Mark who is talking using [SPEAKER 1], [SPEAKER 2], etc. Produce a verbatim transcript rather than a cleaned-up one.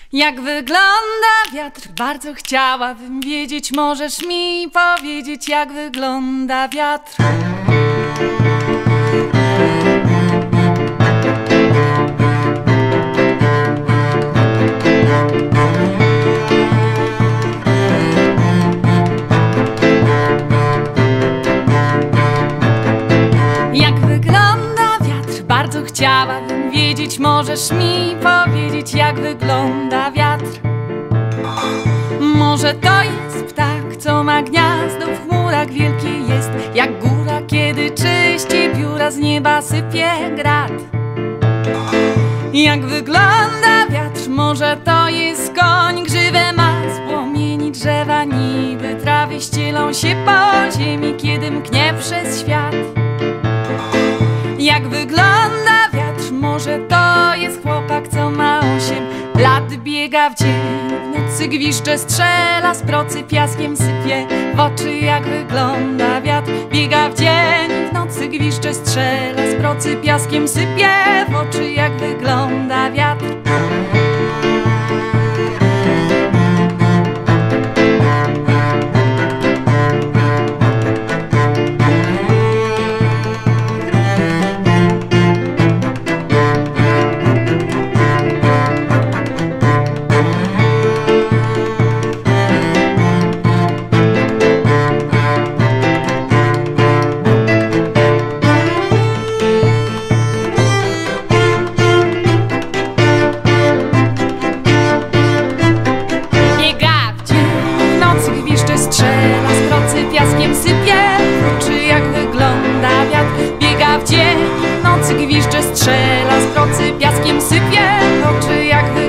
[SPEAKER 1] Jak wygląda wiatr? Bardzo chciałabym wiedzieć. Możesz mi powiedzieć, jak wygląda wiatr? Jak wygląda wiatr? Bardzo chciałabym wiedzieć. Możesz mi powiedzieć, jak wygląda wiatr? Może to jest ptak, co ma gniazdo w chmurach, wielkie jest jak góra, kiedy czyści pióra, z nieba sypie grad. Jak wygląda wiatr? Może to jest koń, grzywę ma z płomieni drzewa, niby trawy ścielą się po ziemi, kiedy mknie przez świat. Jak wygląda wiatr? Może to jest chłopak, co ma osiem lat, biega w dzień, w nocy gwizdże, strzela z procy, piaskiem sypie w oczy. Jak wygląda wiatr? Biega w dzień, w nocy gwizdże, strzela z procy, piaskiem sypie w oczy. Jak wygląda wiatr? Strzela z procy, piaskiem sypie w oczy. Jak wygląda wiatr? Biega w dzień, w nocy gwizdże, strzela z procy, piaskiem sypie w oczy. Jak